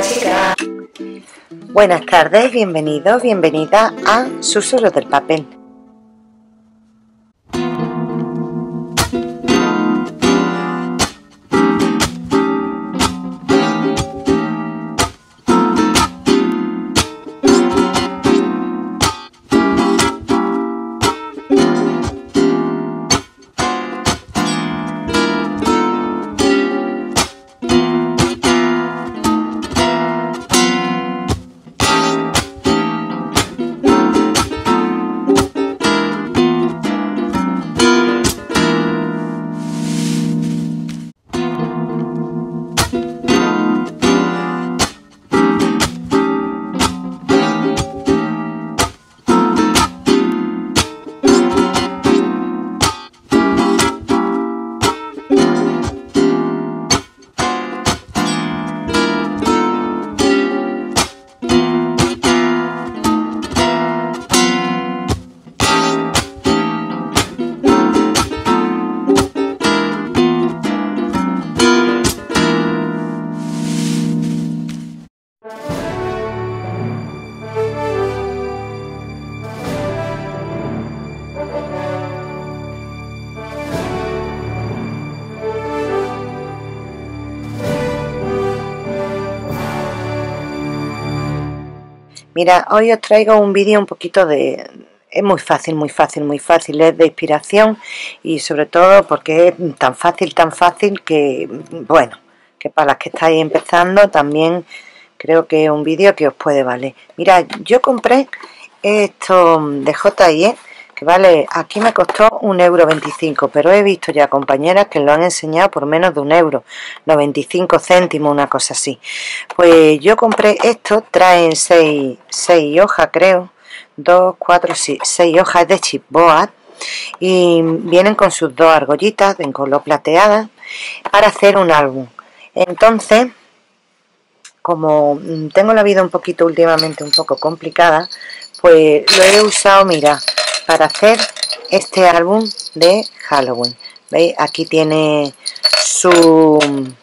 chica. Buenas tardes, bienvenidos, bienvenida a Susurros del Papel. Mira, hoy os traigo un vídeo un poquito de... Es muy fácil, es de inspiración y sobre todo porque es tan fácil que, bueno, que para las que estáis empezando también creo que es un vídeo que os puede valer. Mira, yo compré esto de J&E, que vale, aquí me costó 1,25 €, pero he visto ya compañeras que lo han enseñado por menos de 1 €, 95 céntimos, una cosa así. Pues yo compré esto, traen 6 hojas, creo, 2, 4, sí, 6 hojas de chipboard y vienen con sus 2 argollitas en color plateada para hacer un álbum. Entonces, como tengo la vida un poquito últimamente un poco complicada, pues lo he usado, mira, para hacer este álbum de Halloween. ¿Veis? Aquí tiene su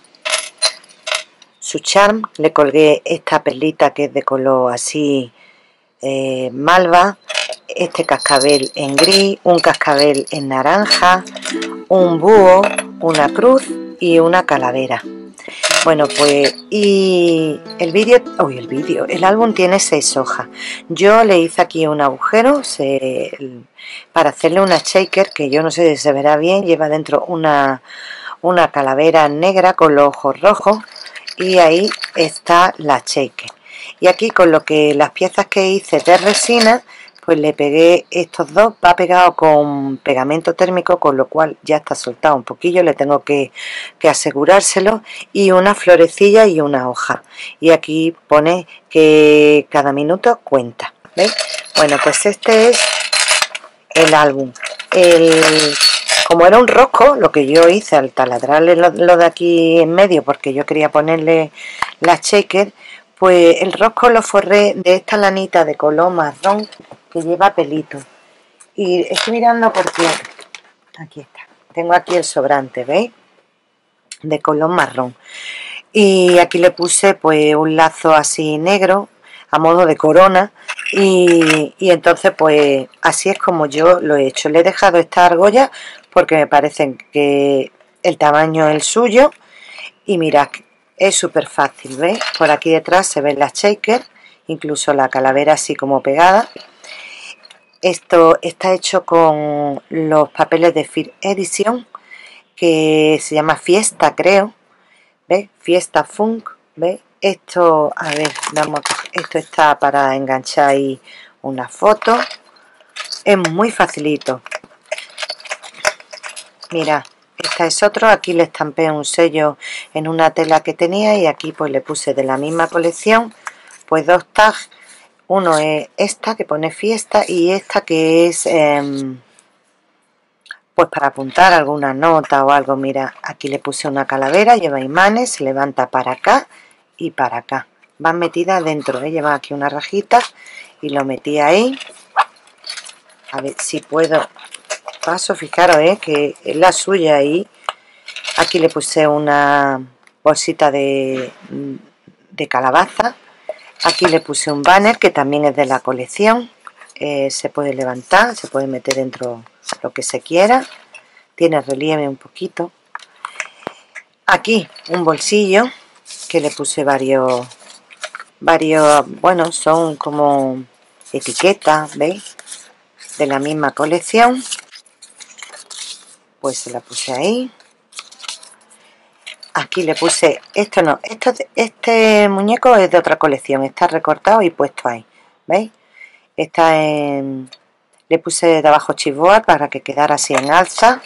charm. Le colgué esta perlita que es de color así malva, este cascabel en gris, un cascabel en naranja, un búho, una cruz y una calavera. Bueno, pues y el álbum tiene 6 hojas. Yo le hice aquí un agujero para hacerle una shaker, que yo no sé si se verá bien. Lleva dentro una calavera negra con los ojos rojos y ahí está la shaker. Y aquí con las piezas que hice de resina, pues le pegué estos dos, va pegado con pegamento térmico, con lo cual ya está soltado un poquillo, le tengo que asegurárselo, y una florecilla y una hoja. Y aquí pone que cada minuto cuenta, ¿veis? Bueno, pues este es el álbum. Como era un rosco, lo que yo hice al taladrarle lo de aquí en medio, porque yo quería ponerle la shaker, pues el rosco lo forré de esta lanita de color marrón que lleva pelito. Y estoy mirando porque aquí está, tengo aquí el sobrante, ¿veis? De color marrón. Y aquí le puse pues un lazo así negro a modo de corona y entonces pues así es como yo lo he hecho. Le he dejado esta argolla porque me parece que el tamaño es el suyo y mirad, es súper fácil, ¿veis? Por aquí detrás se ven las shakers, incluso la calavera así como pegada. Esto está hecho con los papeles de First Edition, que se llama Fiesta, creo. ¿Ves? Fiesta Funk. ¿Ves? Esto, a ver, esto está para enganchar ahí una foto. Es muy facilito. Mira, este es otro. Aquí le estampé un sello en una tela que tenía y aquí pues le puse de la misma colección pues 2 tags. Uno es esta que pone fiesta y esta que es pues para apuntar alguna nota o algo. Mira, aquí le puse una calavera, lleva imanes, se levanta para acá y para acá. Van metidas dentro, lleva aquí una rajita y lo metí ahí. A ver si puedo. Paso, fijaros, que es la suya ahí. Aquí le puse una bolsita de de calabaza. Aquí le puse un banner que también es de la colección. Se puede levantar, se puede meter dentro lo que se quiera. Tiene relieve un poquito. Aquí un bolsillo que le puse varios, bueno, son como etiquetas, ¿veis? De la misma colección. Pues se la puse ahí. Aquí le puse, este muñeco es de otra colección, está recortado y puesto ahí, ¿veis? Le puse de abajo chipboard para que quedara así en alza.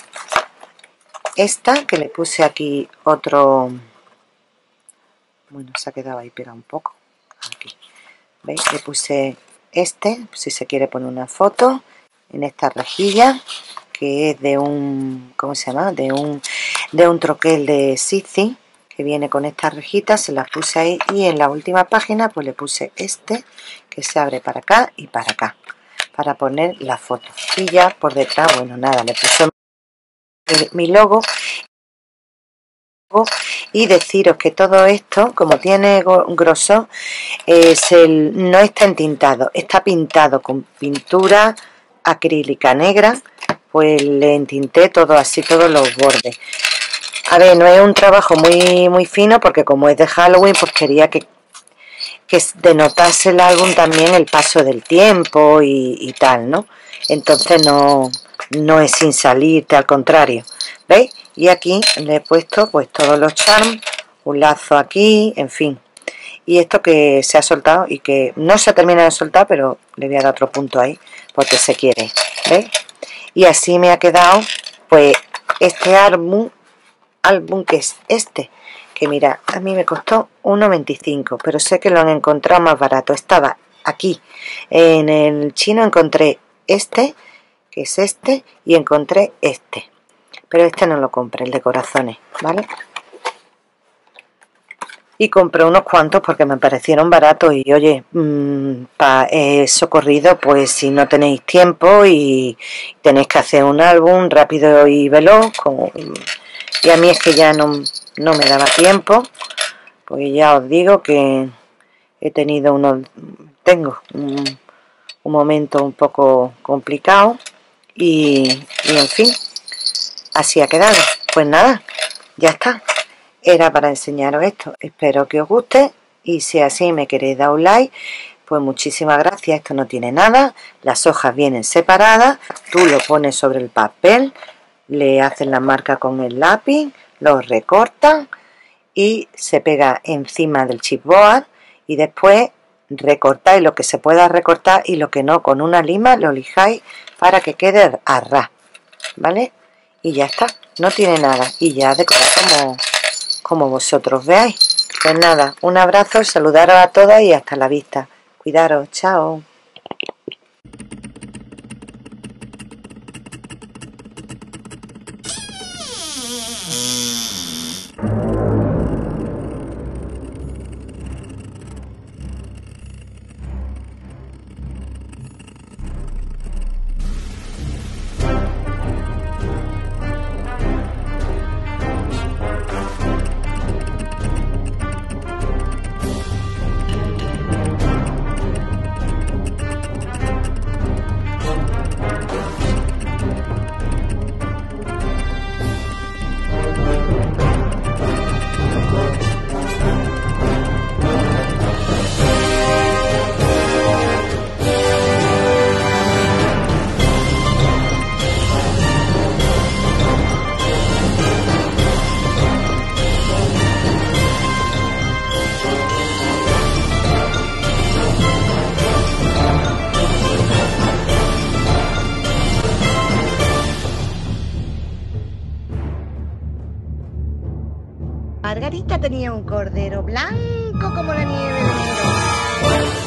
Esta que le puse aquí otro, bueno, se ha quedado ahí pegado un poco, aquí, ¿veis? Le puse si se quiere poner una foto, en esta rejilla, que es de un, ¿cómo se llama? De un troquel de Sisi, que viene con estas rejitas, se las puse ahí, y en la última página pues le puse que se abre para acá y para acá, para poner la foto. Y ya por detrás, bueno, nada, le puse mi logo. Y deciros que todo esto, como tiene grosor, no está entintado, está pintado con pintura acrílica negra. Pues le entinté todo así, todos los bordes. A ver, no es un trabajo muy fino, porque como es de Halloween, pues quería que denotase el álbum también el paso del tiempo y tal, ¿no? Entonces no es sin salirte, al contrario, ¿veis? Y aquí le he puesto pues todos los charms, un lazo aquí, en fin. Y esto que se ha soltado y que no se termina de soltar, pero le voy a dar otro punto ahí, porque se quiere, ¿veis? Y así me ha quedado pues este álbum que es que mira, a mí me costó 1,25, pero sé que lo han encontrado más barato. Estaba aquí en el chino, encontré que es y encontré pero no lo compré, el de corazones, ¿vale? Y compré unos cuantos porque me parecieron baratos. Y oye, socorrido, pues si no tenéis tiempo y tenéis que hacer un álbum rápido y veloz, y a mí es que ya no me daba tiempo, pues ya os digo que tengo un momento un poco complicado y en fin, así ha quedado. Pues nada, ya está. Era para enseñaros esto. Espero que os guste, y si así me queréis dar un like, pues muchísimas gracias. Esto no tiene nada, las hojas vienen separadas, tú lo pones sobre el papel, le hacen la marca con el lápiz, lo recortan y se pega encima del chipboard, y después recortáis lo que se pueda recortar y lo que no, con una lima lo lijáis para que quede a ras, ¿vale? Y ya está, no tiene nada, y ya decorad como vosotros veáis. Pues nada, un abrazo, saludaros a todas y hasta la vista. Cuidaros, chao. Margarita tenía un cordero blanco como la nieve de enero.